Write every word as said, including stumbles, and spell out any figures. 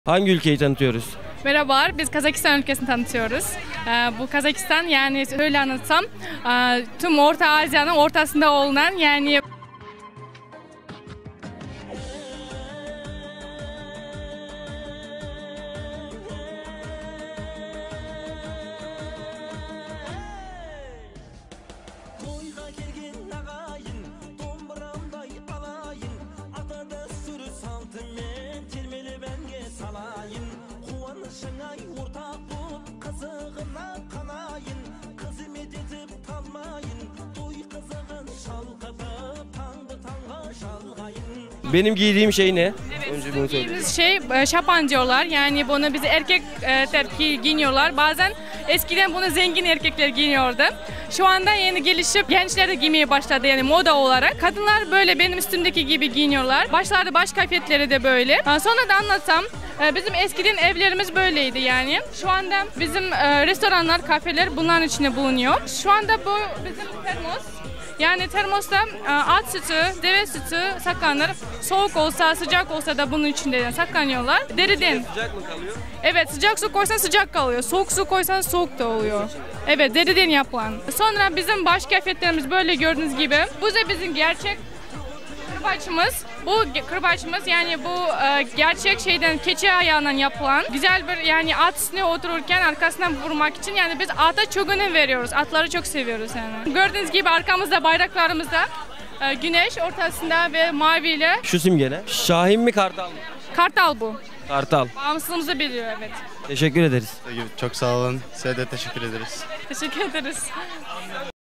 Hangi ülkeyi tanıtıyoruz? Merhabalar, biz Kazakistan ülkesini tanıtıyoruz. Ee, bu Kazakistan yani öyle anlatsam e, tüm Orta Asya'nın ortasında olunan yani Benim giydiğim şey ne? evet, Önce bizim bunu söyleyeyim. giydiğimiz şey e, şapan diyorlar. Yani bunu bizi erkek e, terki giyiniyorlar. Bazen eskiden bunu zengin erkekler giyiniyordu. Şu anda yeni gelişip gençler de giymeye başladı yani moda olarak. Kadınlar böyle benim üstümdeki gibi giyiniyorlar. Başlarda baş kıyafetleri de böyle. Ha, sonra da anlatsam e, bizim eskiden evlerimiz böyleydi yani. Şu anda bizim e, restoranlar, kafeler bunların içinde bulunuyor. Şu anda bu bizim termos. Yani termosta at sütü, deve sütü saklanır. Soğuk olsa, sıcak olsa da bunun içinde saklanıyorlar. Deriden. Sıcak mı kalıyor? Evet, sıcak su koysan sıcak kalıyor. Soğuk su koysan soğuk da oluyor. Evet, deriden yapılan. Sonra bizim baş kıyafetlerimiz böyle gördüğünüz gibi. Bu da bizim gerçek kırbaçımız. Bu kırbaçımız yani bu e, gerçek şeyden keçi ayağından yapılan güzel bir yani at üstüne otururken arkasından vurmak için yani biz ata çok önem veriyoruz. Atları çok seviyoruz yani. Gördüğünüz gibi arkamızda bayraklarımızda e, güneş ortasında ve maviyle. Şu simge ne? Şahin mi kartal mı? Kartal bu. Kartal. Bağımsızlığımızı biliyor evet. Teşekkür ederiz. Çok sağ olun. Size de teşekkür ederiz. Teşekkür ederiz.